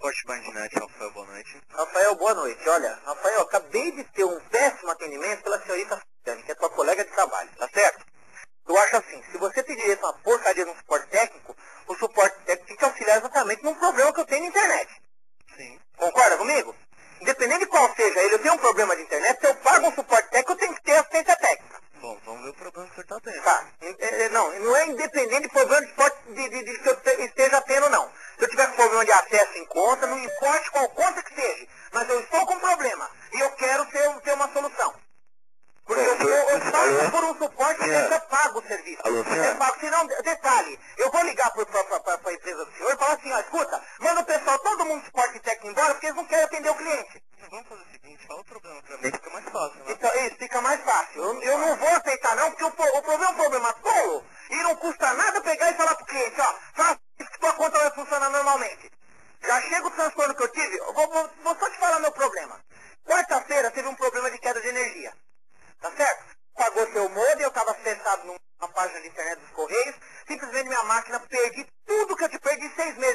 Suporte Bandnet, Rafael, boa noite. Rafael, boa noite. Olha, Rafael, acabei de ter um péssimo atendimento pela senhorita Fabiane, que é tua colega de trabalho, tá certo? Eu acho assim, se você tem direito a uma porcaria de um suporte técnico, o suporte técnico tem que auxiliar exatamente num problema que eu tenho na internet. Sim. Concorda comigo? Independente de qual seja ele, eu tenho um problema de internet, se eu pago um suporte técnico, eu tenho que ter assistência técnica. Bom, vamos ver o problema que você está tendo. Tá. Não é independente de problema de que eu esteja tendo, não. Se eu tiver com problema de acesso em conta, não importa qual conta que seja, mas eu estou com problema e eu quero ter uma solução. Porque eu pago por um suporte que eu pago o serviço. Alô, senhor? Eu pago, senão, detalhe, eu vou ligar para a empresa do senhor e falar assim, ó, escuta, manda o pessoal, todo mundo suporte técnico embora, porque eles não querem atender o cliente. Vamos fazer o seguinte, fala o problema pra mim, fica mais fácil, né? Então, isso fica mais fácil. Eu não vou aceitar não, porque o problema é um problema tolo e não custa nada pegar e falar pro cliente, ó, faça isso que tua conta vai funcionar normalmente. Já chega o transtorno que eu tive, eu vou só te falar meu problema. Quarta-feira teve um problema de queda de energia, tá certo? Pagou seu modem, eu estava acessado numa página de internet dos Correios, simplesmente minha máquina, perdi tudo que eu perdi 6 meses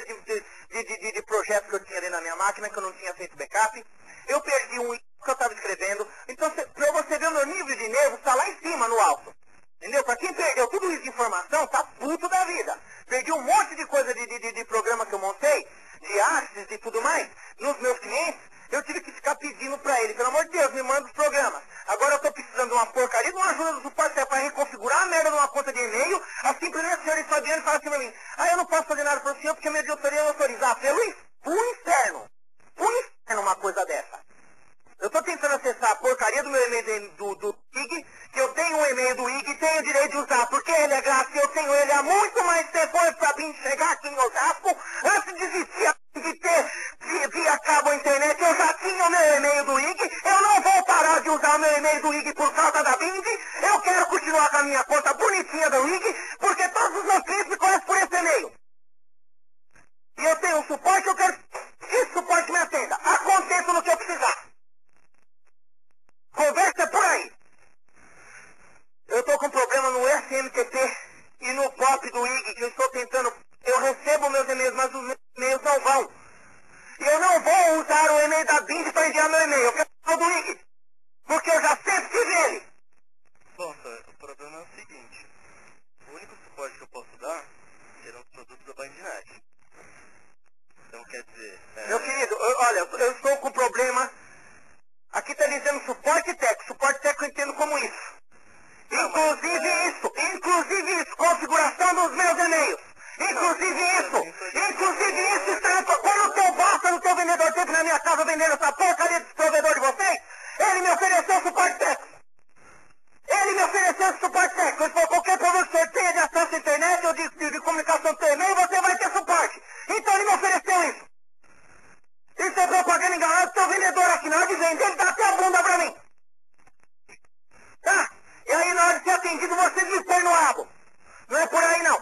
de projeto que eu tinha ali na minha máquina, que eu não tinha feito backup. Eu perdi um que eu estava escrevendo. Então, para você ver o meu nível de nervo, está lá em cima, no alto. Entendeu? Para quem perdeu tudo isso de informação, tá puto da vida. Perdi um monte de coisa de programa que eu montei, de artes e tudo mais, nos meus clientes. Eu tive que ficar pedindo para ele, pelo amor de Deus, me manda os programas. Agora eu estou precisando de uma porcaria, de uma ajuda do suporte para reconfigurar a merda de uma conta de e-mail. Assim, primeiro a senhora Fabiane fala assim para mim, eu não posso fazer nada para o senhor porque a minha diretoria não autorizar. Pelo inferno. Uma coisa dessa. Eu estou tentando acessar a porcaria do meu e-mail do IG, que eu tenho um e-mail do IG e tenho o direito de usar, porque ele é grátis e eu tenho ele há muito mais tempo antes para mim chegar aqui em Osasco, antes de existir de ter via cabo a internet, eu já tinha o meu e-mail do IG, eu não vou parar de usar o meu e-mail do IG por causa da Bing, eu quero continuar com a minha conta bonitinha do IG, porque todos os meus clientes me conhecem por esse e-mail. E eu tenho um suporte, eu quero que esse suporte me atenda, a contento no que eu precisar. Conversa por aí. Eu estou com problema no SMTP e no POP do IG, que eu estou tentando. Eu recebo meus e-mails, mas os meus e-mails não vão. E eu não vou usar o e-mail da Bing para enviar meu e-mail. Eu quero o do IG. Porque eu já sempre tive ele. Bom, senhor, o problema é o seguinte. O único suporte que eu posso dar serão os produtos da Bandnet. Então, quer dizer... Meu querido, olha, eu estou com problema... Aqui está dizendo suporte técnico eu entendo como isso. Inclusive isso, configuração dos meus e-mails. Inclusive isso está quando o teu bosta no teu vendedor teve na minha casa vendendo essa porcaria desse provedor de vocês, ele me ofereceu suporte técnico. Ele falou, qualquer problema que você tenha de acesso à internet ou de comunicação do teu e-mail, você vai ter suporte. Então ele me ofereceu isso. Isso é propaganda enganosa, teu vendedor aqui, na hora de vender, ele dá até a bunda pra mim. Tá? E aí, na hora de ser atendido, você me põe no rabo. Não é por aí, não.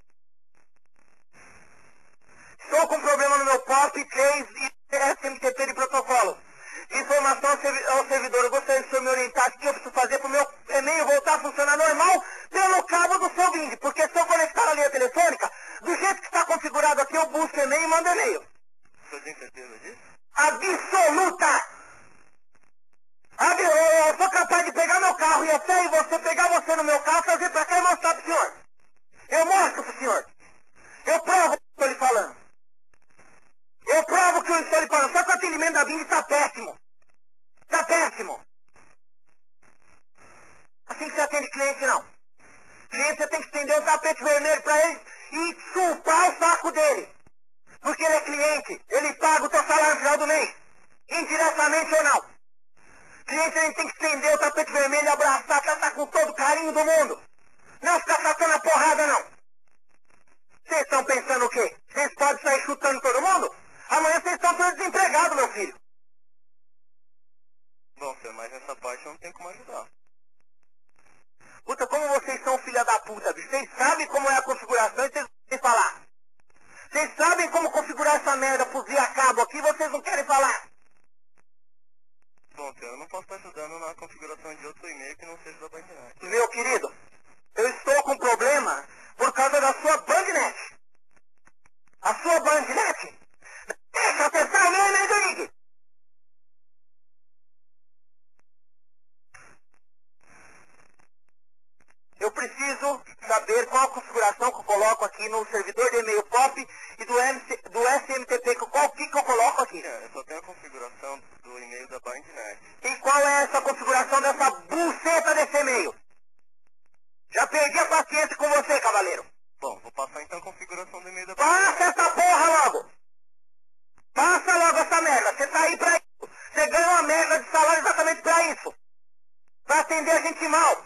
Estou com problema no meu POP 3 e SMTP de protocolo. Informação ao servidor. Eu gostaria que o senhor me orientasse o que eu preciso fazer para o meu e-mail voltar a funcionar normal pelo cabo do seu Bing. Porque se eu conectar a linha telefônica, do jeito que está configurado aqui, eu busco e-mail e mando e-mail. Você tem certeza disso? Absoluta! Eu sou capaz de pegar meu carro e até você pegar você no meu carro, trazer pra cá e mostrar pro senhor. Eu mostro pro senhor. Eu provo o que estou lhe falando. Eu provo que eu estou lhe falando. Só que o atendimento da Bing está péssimo. Está péssimo. Assim que você atende cliente, não. Cliente, você tem que estender o tapete vermelho pra ele e chupar o saco dele. Porque ele é cliente, ele paga o teu salário no final do mês, indiretamente ou não. Cliente, a gente tem que estender o tapete vermelho, abraçar, tratar com todo o carinho do mundo. Não ficar sacando a porrada, não. Vocês estão pensando o quê? Vocês podem sair chutando todo mundo? Amanhã vocês estão todos desempregados, meu filho. Bom, senhor, mas nessa parte eu não tenho como ajudar. Puta, como vocês são filha da puta, bicho. Vocês sabem como é a configuração e vocês não querem falar. Vocês sabem como configurar essa merda por via cabo aqui, vocês não querem falar. Bom, senhor, eu não posso estar ajudando na configuração de outro e-mail que não seja da Bandnet. Meu querido, eu estou com problema por causa da sua Bandnet. A sua Bandnet deixa qual a configuração que eu coloco aqui no servidor de e-mail POP e do SMTP, qual que eu coloco aqui? Eu só tenho a configuração do e-mail da BindNet. E qual é essa configuração dessa buceta desse e-mail? Já perdi a paciência com você, cavaleiro. Bom, vou passar então a configuração do e-mail da Passa essa porra logo! Passa logo essa merda! Você tá aí pra isso! Você ganha uma merda de salário exatamente pra isso! Pra atender a gente mal!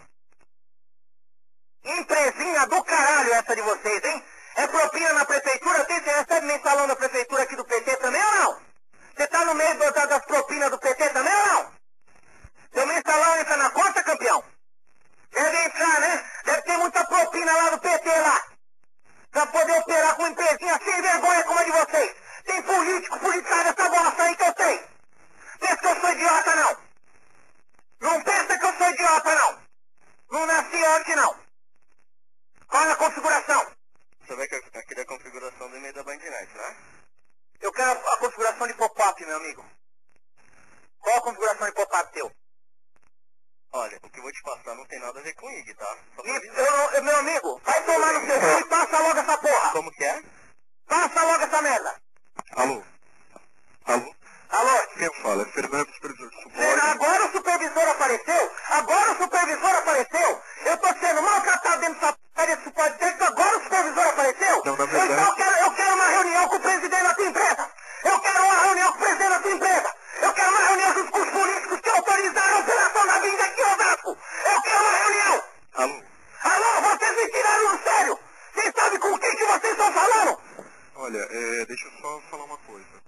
Empresinha do caralho essa de vocês, hein? É propina na prefeitura? Você recebe mensalão da prefeitura aqui do PT também ou não? Você tá no meio das propinas do PT também ou não? Seu mensalão entra na conta, campeão? Deve entrar, né? Deve ter muita propina lá do PT lá. Pra poder operar com uma empresinha sem vergonha como a de vocês. Tem político, politicado essa bosta aí que eu sei. Pensa que eu sou idiota, não. Não pensa que eu sou idiota, não. Não nasci ontem, não. Qual é a configuração? Você vai querer a configuração do e-mail da BindNet, né? Eu quero a configuração de pop-up, meu amigo. Qual a configuração de pop-up teu? Olha, o que eu vou te passar não tem nada a ver com IG, tá? Só pra avisar. Meu amigo, vai tomar no seu cu e passa logo essa porra. Como que é? Passa logo essa merda. Alô? Alô? Alô? Quem fala? É Fernando, supervisor de suporte. Agora o supervisor apareceu? Agora o supervisor apareceu? Eu tô sendo maltratado dentro dessa porcaria de suporte técnico, agora o supervisor apareceu? Não, na verdade... Então eu quero uma reunião com o presidente da tua empresa. Eu quero uma reunião com o presidente da tua empresa. Eu quero uma reunião junto com os políticos que autorizaram a operação da vinda aqui em Osasco. Eu quero uma reunião. Alô? Alô, vocês me tiraram do sério. Vocês sabem com quem que vocês estão falando? Olha, deixa eu só falar uma coisa.